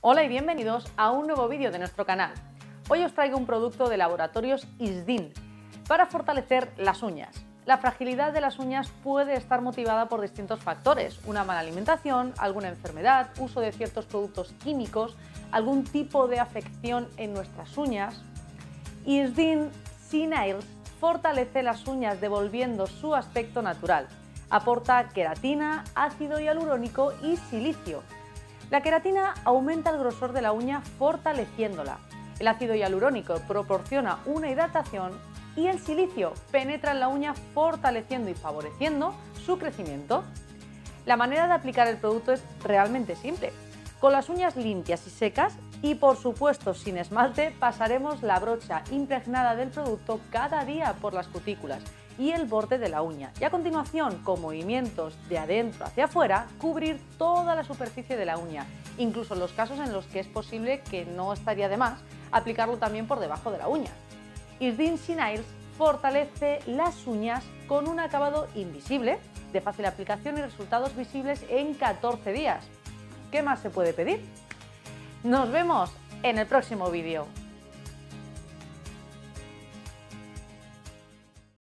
Hola y bienvenidos a un nuevo vídeo de nuestro canal. Hoy os traigo un producto de Laboratorios Isdin para fortalecer las uñas. La fragilidad de las uñas puede estar motivada por distintos factores: una mala alimentación, alguna enfermedad, uso de ciertos productos químicos, algún tipo de afección en nuestras uñas. Isdin C-Nails fortalece las uñas devolviendo su aspecto natural. Aporta queratina, ácido hialurónico y silicio. La queratina aumenta el grosor de la uña fortaleciéndola. El ácido hialurónico proporciona una hidratación y el silicio penetra en la uña fortaleciendo y favoreciendo su crecimiento. La manera de aplicar el producto es realmente simple. Con las uñas limpias y secas y por supuesto sin esmalte, pasaremos la brocha impregnada del producto cada día por las cutículas y el borde de la uña, y a continuación, con movimientos de adentro hacia afuera, cubrir toda la superficie de la uña, incluso en los casos en los que es posible que no estaría de más aplicarlo también por debajo de la uña. Isdin C-Nails fortalece las uñas con un acabado invisible, de fácil aplicación y resultados visibles en 14 días. ¿Qué más se puede pedir? Nos vemos en el próximo vídeo.